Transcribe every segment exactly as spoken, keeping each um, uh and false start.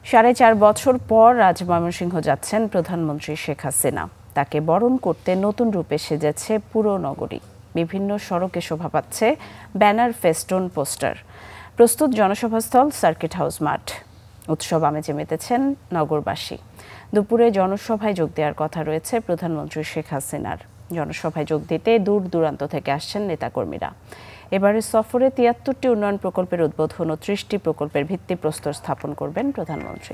সাড়ে চার বছর পর আজ ময়মনসিংহ যাচ্ছেন প্রধানমন্ত্রী শেখ হাসিনা। তাকে বরণ করতে নতুন রূপে সেজেছে পুরো নগরী। বিভিন্ন সড়কে শোভা পাচ্ছে ব্যানার, ফেস্টুন, পোস্টার। প্রস্তুত জনসভাস্থল, সার্কিট হাউস মাঠ। উৎসব আমেজে মেতেছেন নগরবাসী। দুপুরে জনসভায় যোগ দেওয়ার কথা রয়েছে প্রধানমন্ত্রী শেখ হাসিনার। জনসভায় যোগ দিতে দূর দূরান্ত থেকে আসছেন নেতাকর্মীরা। এবারের সফরে তিয়াত্তরটি উন্নয়ন প্রকল্পের উদ্বোধন ও ত্রিশটি প্রকল্পের ভিত্তিপ্রস্তর স্থাপন করবেন প্রধানমন্ত্রী।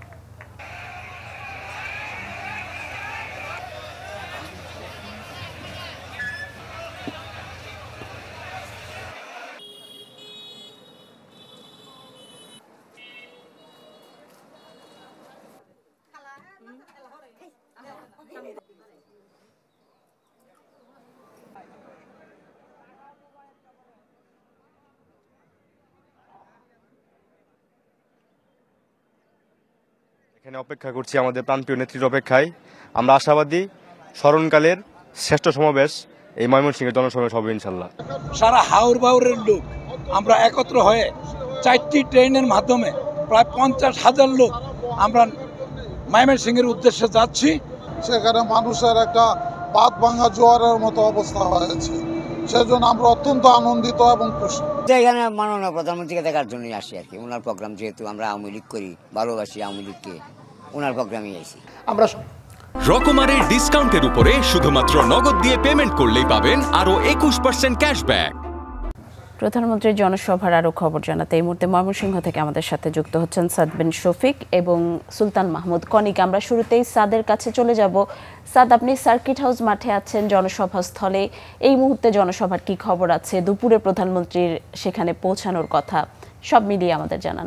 এখানে অপেক্ষা করছি আমাদের প্রাণপ্রিয় নেত্রীর অপেক্ষায়। আমরা আশাবাদী স্মরণকালের শ্রেষ্ঠ সমাবেশ এই ময়মনসিংহের জনসমাবেশ হবে ইনশাল্লাহ। সারা হাওর বাউরের লোক আমরা একত্র হয়ে চারটি ট্রেনের মাধ্যমে প্রায় পঞ্চাশ হাজার লোক আমরা ময়মনসিংহের উদ্দেশ্যে যাচ্ছি। সেখানে মানুষের একটা বাদ ভাঙা জোয়ারের মতো অবস্থা হয়েছে, সেজন্য আমরা অত্যন্ত আনন্দিত এবং খুশি। এখানে মাননীয় প্রধানমন্ত্রীকে দেখার জন্যই আসি আর কি। ওনার প্রোগ্রাম যেহেতু আমরা আওয়ামী লীগ করি, ভালোবাসি আওয়ামী লীগকে, ওনার প্রোগ্রামে আসি আমরা। রকমারের ডিসকাউন্টের উপরে শুধুমাত্র নগদ দিয়ে পেমেন্ট করলেই পাবেন আরো একুশ পার্সেন্ট ক্যাশব্যাক। প্রধানমন্ত্রীর জনসভার আরো খবর জানাতে এই মুহূর্তে ময়মনসিংহ থেকে আমাদের সাথে যুক্ত হচ্ছেন সাদ বিন শফিক এবং সুলতান মাহমুদ কনিক। আমরা শুরুতেই সাদের কাছে চলে যাব। সাদ, আপনি সার্কিট হাউস মাঠে আছেন জনসভা স্থলে। এই মুহূর্তে জনসভার কি খবর আছে? দুপুরে প্রধানমন্ত্রীর সেখানে পৌঁছানোর কথা, সব মিলিয়ে আমাদের জানান।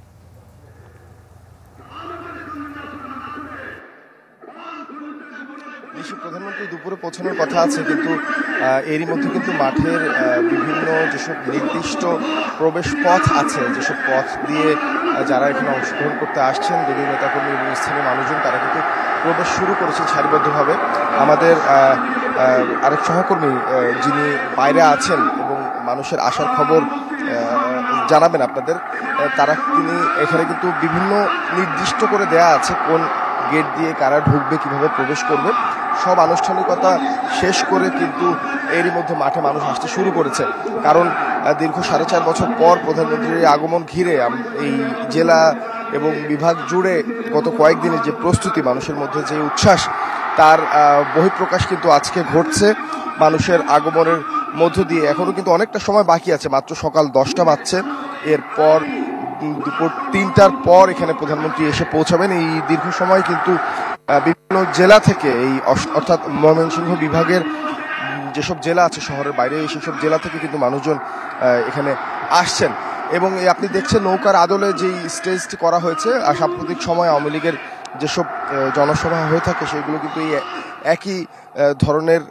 প্রধানমন্ত্রী দুপুরে পৌঁছানোর কথা আছে, কিন্তু এরই মধ্যে কিন্তু মাঠের বিভিন্ন যেসব নির্দিষ্ট প্রবেশ পথ আছে, যেসব পথ দিয়ে যারা এখানে অংশগ্রহণ করতে আসছেন দলীয় নেতাকর্মী এবং স্থানীয় মানুষজন, তারা কিন্তু প্রবেশ শুরু করেছেন সারিবদ্ধভাবে। আমাদের আরেক সহকর্মী যিনি বাইরে আছেন এবং মানুষের আসার খবর জানাবেন আপনাদের, তারা তিনি এখানে কিন্তু বিভিন্ন নির্দিষ্ট করে দেয়া আছে কোন গেট দিয়ে কারা ঢুকবে, কিভাবে প্রবেশ করবে, সব আনুষ্ঠানিকতা শেষ করে কিন্তু এরই মধ্যে মাঠে মানুষ আসতে শুরু করেছে। কারণ দীর্ঘ সাড়ে চার বছর পর প্রধানমন্ত্রীর আগমন ঘিরে এই জেলা এবং বিভাগ জুড়ে গত কয়েকদিনের যে প্রস্তুতি, মানুষের মধ্যে যে উচ্ছ্বাস, তার বহিঃপ্রকাশ কিন্তু আজকে ঘটছে মানুষের আগমনের মধ্য দিয়ে। এখনও কিন্তু অনেকটা সময় বাকি আছে, মাত্র সকাল দশটা বাজছে। এরপর দুপুর তিনটার পর এখানে প্রধানমন্ত্রী এসে পৌঁছাবেন। এই দীর্ঘ সময় কিন্তু বিভিন্ন জেলা থেকে, এই অর্থাৎ ময়মনসিংহ বিভাগের যেসব জেলা আছে শহরের বাইরে, সেসব জেলা থেকে কিন্তু মানুষজন এখানে আসছেন। এবং আপনি দেখছেন নৌকার আদলে যেই স্টেজটি করা হয়েছে, আর সাম্প্রতিক সময় আওয়ামী লীগের যেসব জনসভা হয়ে থাকে সেগুলো কিন্তু এই একই ধরনের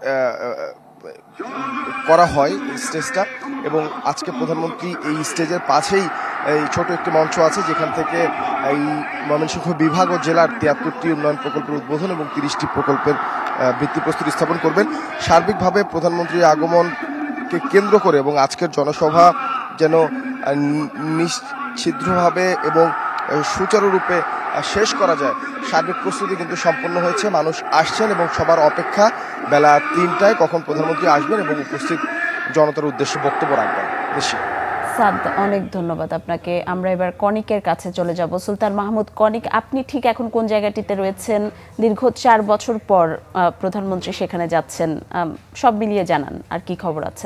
করা হয় স্টেজটা। এবং আজকে প্রধানমন্ত্রী এই স্টেজের পাশেই এই ছোট একটি মঞ্চ আছে, যেখান থেকে এই ময়মনসিংহ বিভাগ ও জেলার তিয়াত্তরটি উন্নয়ন প্রকল্পের উদ্বোধন এবং তিরিশটি প্রকল্পের ভিত্তিপ্রস্তর স্থাপন করবেন। সার্বিকভাবে প্রধানমন্ত্রীর আগমনকে কেন্দ্র করে এবং আজকের জনসভা যেন নিশ্চিদ্রভাবে এবং সুচারুরূপে শেষ করা যায়, সার্বিক প্রস্তুতি কিন্তু সম্পন্ন হয়েছে। মানুষ আসছেন এবং সবার অপেক্ষা বেলা তিনটায় কখন প্রধানমন্ত্রী আসবেন এবং উপস্থিত জনতার উদ্দেশ্যে বক্তব্য রাখবেন। বেশি সাদ, অনেক ধন্যবাদ আপনাকে। আমরা এবার কনিকের কাছে চলে যাব। সুলতান মাহমুদ কনিক, আপনি ঠিক এখন কোন জায়গাটিতে রয়েছেন? দীর্ঘ চার বছর পর প্রধানমন্ত্রী সেখানে যাচ্ছেন, সব মিলিয়ে জানান আর কি খবর আছে।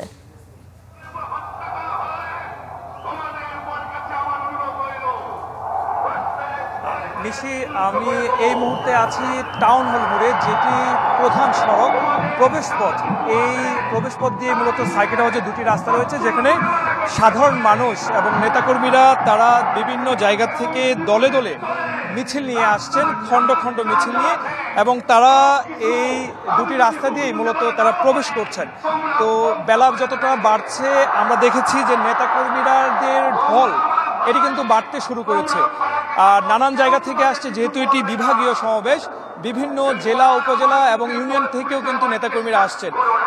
নিশি, আমি এই মুহূর্তে আছি টাউন হল মোড়ে, যেটি প্রধান সড়ক প্রবেশ পথ। এই প্রবেশ পথ দিয়ে মূলত সার্কিট হাউসে দুটি রাস্তা রয়েছে, যেখানে সাধারণ মানুষ এবং নেতাকর্মীরা তারা বিভিন্ন জায়গা থেকে দলে দলে মিছিল নিয়ে আসছেন, খণ্ড খণ্ড মিছিল নিয়ে, এবং তারা এই দুটি রাস্তা দিয়েই মূলত তারা প্রবেশ করছেন। তো বেলা যতটা বাড়ছে আমরা দেখেছি যে নেতাকর্মীরাদের ঢল এটি কিন্তু বাড়তে শুরু করেছে। আর নানান জায়গা থেকে আসছে, যেহেতু এটি বিভাগীয় সমাবেশ, বিভিন্ন জেলা, উপজেলা এবং ইউনিয়ন থেকেও কিন্তু নেতাকর্মীরা আসছেন।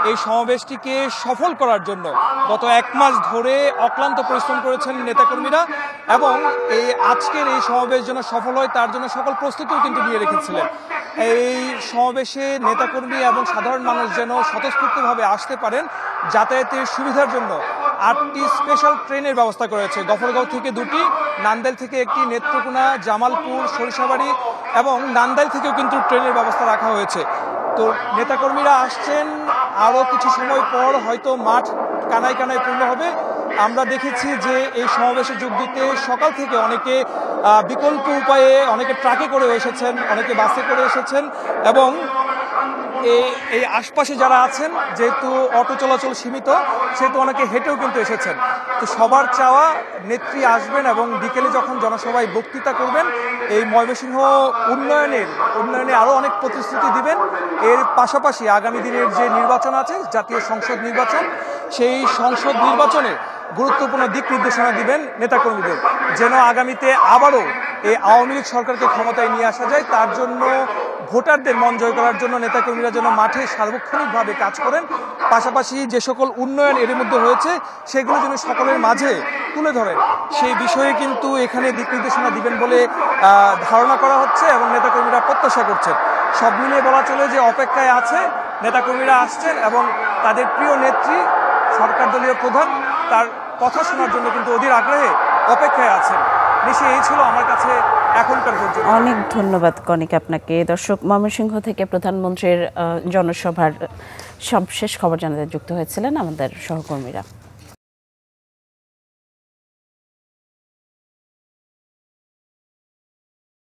এই সমাবেশটিকে সফল করার জন্য গত এক মাস ধরে অক্লান্ত পরিশ্রম করেছেন নেতাকর্মীরা এবং এই আজকের এই সমাবেশ যেন সফল হয় তার জন্য সকল প্রস্তুতিও কিন্তু নিয়ে রেখেছিলেন। এই সমাবেশে নেতাকর্মী এবং সাধারণ মানুষ যেন স্বতঃস্ফূর্তভাবে আসতে পারেন যাতায়াতের সুবিধার জন্য আটটি স্পেশাল ট্রেনের ব্যবস্থা করেছে। গফরগাঁও থেকে দুটি, নান্দাইল থেকে একটি, নেত্রকোনা, জামালপুর, সরিষাবাড়ি এবং নান্দাইল থেকেও কিন্তু ট্রেনের ব্যবস্থা রাখা হয়েছে। তো নেতাকর্মীরা আসছেন, আরও কিছু সময় পর হয়তো মাঠ কানায় কানায় পূর্ণ হবে। আমরা দেখেছি যে এই সমাবেশে যোগ দিতে সকাল থেকে অনেকে বিকল্প উপায়ে অনেকে ট্রাকে করে এসেছেন, অনেকে বাসে করে এসেছেন এবং এই এই আশপাশে যারা আছেন যেহেতু অটো চলাচল সীমিত সেহেতু অনেকে হেঁটেও কিন্তু এসেছেন। তো সবার চাওয়া নেত্রী আসবেন এবং বিকেলে যখন জনসভায় বক্তৃতা করবেন এই ময়মনসিংহ উন্নয়নের উন্নয়নে আরও অনেক প্রতিশ্রুতি দিবেন। এর পাশাপাশি আগামী দিনের যে নির্বাচন আছে জাতীয় সংসদ নির্বাচন, সেই সংসদ নির্বাচনে গুরুত্বপূর্ণ দিক নির্দেশনা দিবেন নেতাকর্মীদের, যেন আগামীতে আবারও এই আওয়ামী লীগ সরকারকে ক্ষমতায় নিয়ে আসা যায়। তার জন্য ভোটারদের মন জয় করার জন্য নেতাকর্মীরা যেন মাঠে সার্বক্ষণিকভাবে কাজ করেন, পাশাপাশি যে সকল উন্নয়ন এর মধ্যে হয়েছে সেগুলো যেন সকলের মাঝে তুলে ধরেন সেই বিষয়ে কিন্তু এখানে দিক নির্দেশনা দিবেন বলে ধারণা করা হচ্ছে এবং নেতাকর্মীরা প্রত্যাশা করছেন। সব মিলিয়ে বলা চলে যে অপেক্ষায় আছে, নেতাকর্মীরা আসছেন এবং তাদের প্রিয় নেত্রী সরকার দলীয় প্রধান তার কথা শোনার জন্য কিন্তু অধীর আগ্রহে অপেক্ষায় আছেন। নিশি, এই ছিল আমার কাছে এখনকার পর্যন্ত। অনেক ধন্যবাদ কনিক আপনাকে। দর্শক, ময়মনসিংহ থেকে প্রধানমন্ত্রীর জনসভার সবশেষ খবর জানাতে যুক্ত হয়েছিলেন আমাদের সহকর্মীরা।